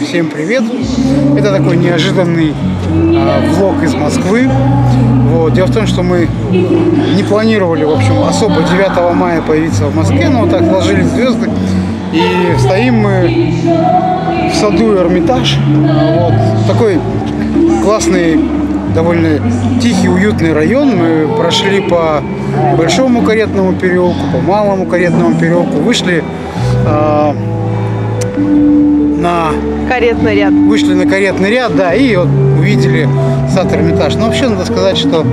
Всем привет! Это такой неожиданный влог из Москвы. Вот. Дело в том, что мы не планировали, в общем, особо 9 мая появиться в Москве, но вот так сложились звезды. И стоим мы в саду Эрмитаж. Вот. Такой классный, довольно тихий, уютный район. Мы прошли по Большому Каретному переулку, по Малому Каретному переулку, вышли на каретный ряд. Вышли на каретный ряд, да, и вот увидели сад Эрмитаж. Но вообще надо сказать, что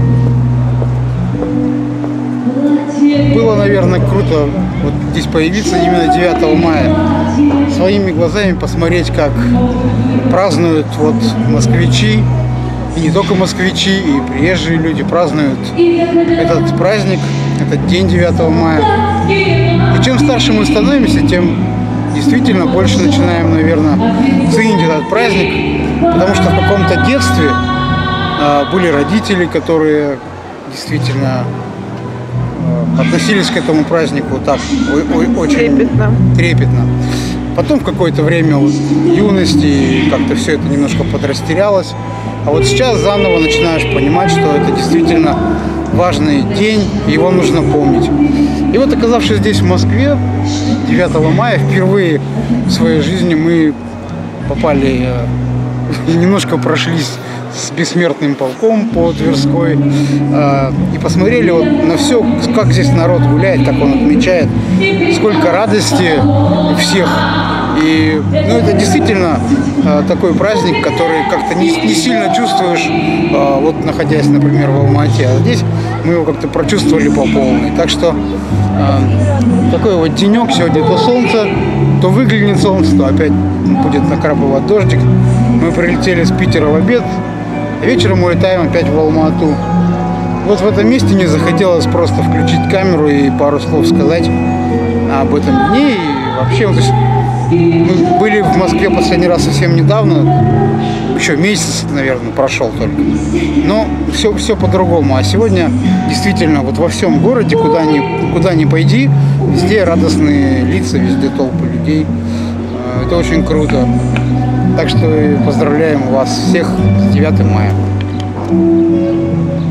было, наверное, круто вот здесь появиться именно 9 мая. Своими глазами посмотреть, как празднуют вот москвичи, и не только москвичи, и приезжие люди празднуют этот праздник, этот день 9 мая. И чем старше мы становимся, тем действительно больше начинаем, наверное, ценить этот праздник, потому что в каком-то детстве были родители, которые действительно относились к этому празднику так очень трепетно. Потом в какое-то время юности как-то все это немножко подрастерялось, а вот сейчас заново начинаешь понимать, что это действительно важный день, его нужно помнить. И вот, оказавшись здесь, в Москве, 9 мая, впервые в своей жизни мы попали, немножко прошлись с бессмертным полком по Тверской и посмотрели вот на все, как здесь народ гуляет, как он отмечает, сколько радости у всех. И это действительно такой праздник, который как-то не сильно чувствуешь, вот находясь, например, в Алма-Ате, а здесь мы его как-то прочувствовали по полной. Так что такой вот денек сегодня, то солнце, то выглянет солнце, то опять будет накрапывать дождик. Мы прилетели с Питера в обед, а вечером улетаем опять в Алма-Ату. Вот в этом месте мне захотелось просто включить камеру и пару слов сказать об этом дне. И вообще, вот, мы были в Москве последний раз совсем недавно, еще месяц, наверное, прошел только. Но все по-другому. А сегодня действительно вот во всем городе, куда ни пойди, везде радостные лица, везде толпы людей. Это очень круто. Так что поздравляем вас всех с 9 мая.